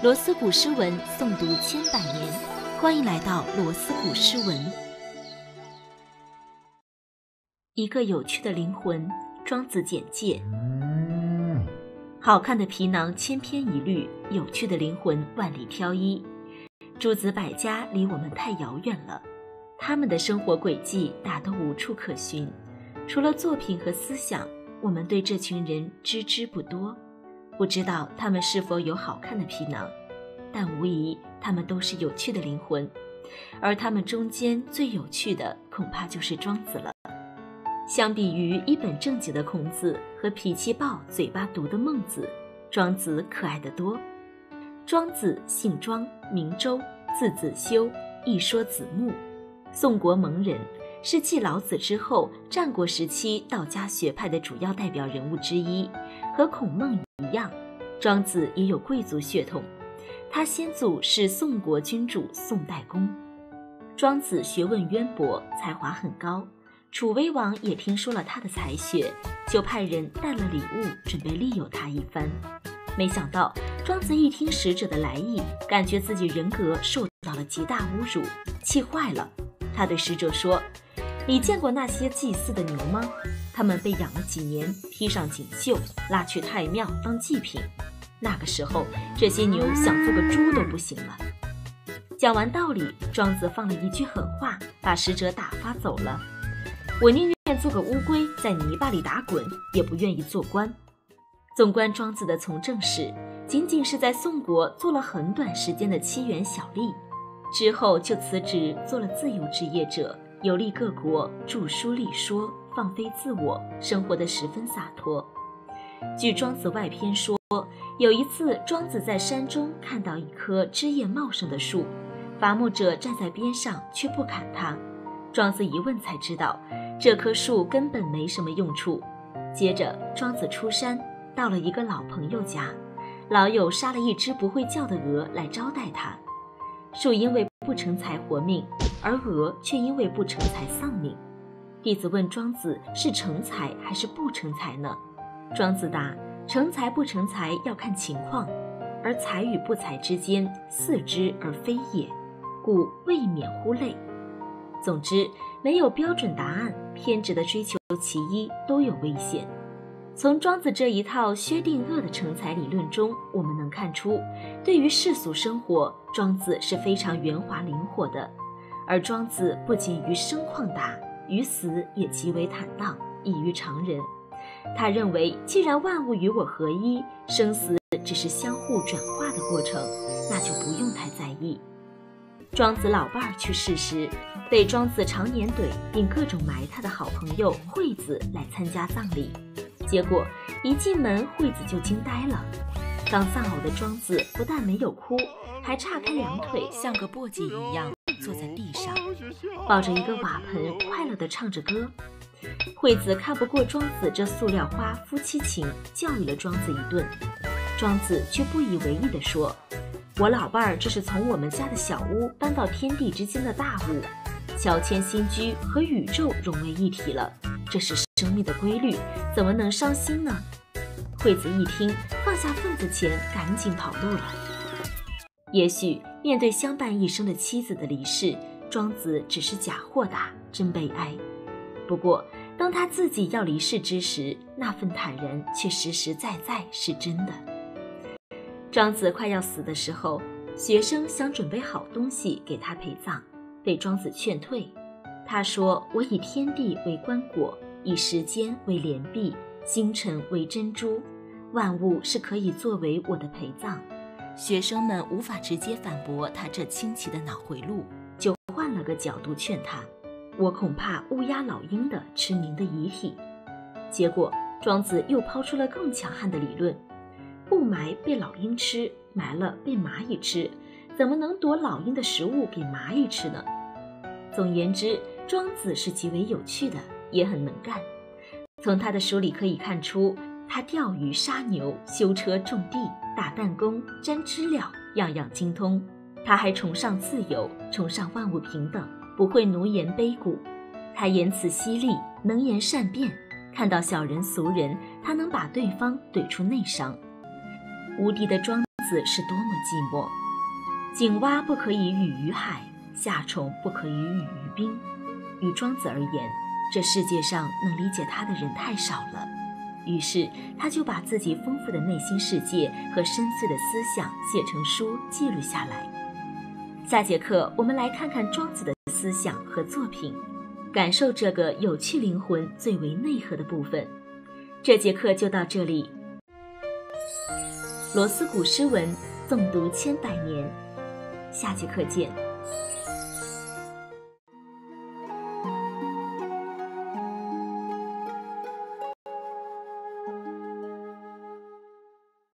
罗斯古诗文诵读千百年，欢迎来到罗斯古诗文。一个有趣的灵魂，庄子简介。好看的皮囊千篇一律，有趣的灵魂万里挑一。诸子百家离我们太遥远了，他们的生活轨迹大都无处可寻，除了作品和思想，我们对这群人知之不多，不知道他们是否有好看的皮囊，但无疑他们都是有趣的灵魂，而他们中间最有趣的恐怕就是庄子了。相比于一本正经的孔子和脾气暴嘴巴毒的孟子，庄子可爱得多。庄子姓庄，名周，字子修，一说子木，宋国蒙人，是继老子之后战国时期道家学派的主要代表人物之一。和孔孟一样，庄子也有贵族血统，他先祖是宋国君主宋代公。庄子学问渊博，才华很高，楚威王也听说了他的才学，就派人带了礼物准备利诱他一番。没想到庄子一听使者的来意，感觉自己人格受到了极大侮辱，气坏了。他对使者说，你见过那些祭祀的牛吗？他们被养了几年，披上锦绣，拉去太庙当祭品，那个时候这些牛想做个猪都不行了。讲完道理，庄子放了一句狠话，把使者打发走了。我宁愿做个乌龟在泥巴里打滚，也不愿意做官。纵观庄子的从政史，仅仅是在宋国做了很短时间的7元小吏，之后就辞职做了自由职业者，游历各国，著书立说，放飞自我，生活得十分洒脱。据庄子外篇说，有一次庄子在山中看到一棵枝叶茂盛的树，伐木者站在边上却不砍它。庄子一问才知道，这棵树根本没什么用处。接着庄子出山，到了一个老朋友家，老友杀了一只不会叫的鹅来招待他。树因为不成才活命，而鹅却因为不成才丧命。弟子问庄子，是成才还是不成才呢？庄子答，成才不成才要看情况，而才与不才之间，似之而非也，故未免乎类。总之，没有标准答案，偏执的追求其一都有危险。从庄子这一套薛定谔的成才理论中，我们能看出，对于世俗生活，庄子是非常圆滑灵活的。而庄子不仅于生旷达，于死也极为坦荡，异于常人。他认为，既然万物与我合一，生死只是相互转化的过程，那就不用太在意。庄子老伴儿去世时，被庄子常年怼并各种埋汰的好朋友惠子来参加葬礼。结果一进门，惠子就惊呆了。刚丧偶的庄子不但没有哭，还岔开两腿，像个簸箕一样坐在地上，抱着一个瓦盆，快乐地唱着歌。惠子看不过庄子这塑料花夫妻情，教育了庄子一顿。庄子却不以为意地说，我老伴儿这是从我们家的小屋搬到天地之间的大屋，乔迁新居和宇宙融为一体了，这是生命的规律，怎么能伤心呢？惠子一听，放下份子钱，赶紧跑路了。也许面对相伴一生的妻子的离世，庄子只是假豁达，真悲哀。不过当他自己要离世之时，那份坦然却实实在在是真的。庄子快要死的时候，学生想准备好东西给他陪葬，被庄子劝退。他说，我以天地为棺椁，以时间为帘璧，星辰为珍珠，万物是可以作为我的陪葬。学生们无法直接反驳他这清奇的脑回路，就换了个角度劝他，我恐怕乌鸦老鹰的吃您的遗体。结果庄子又抛出了更强悍的理论，不埋被老鹰吃，埋了被蚂蚁吃，怎么能夺老鹰的食物给蚂蚁吃呢？总言之，庄子是极为有趣的，也很能干。从他的书里可以看出，他钓鱼杀牛，修车种地，打弹弓，沾知了，样样精通。他还崇尚自由，崇尚万物平等，不会奴颜卑骨。他言辞犀利，能言善辩，看到小人俗人，他能把对方怼出内伤。无敌的庄子是多么寂寞。井蛙不可以语于海，夏虫不可以语于冰。于庄子而言，这世界上能理解他的人太少了，于是他就把自己丰富的内心世界和深邃的思想写成书记录下来。下节课我们来看看庄子的思想和作品，感受这个有趣灵魂最为内核的部分。这节课就到这里。罗斯古诗文诵读千百年，下节课见。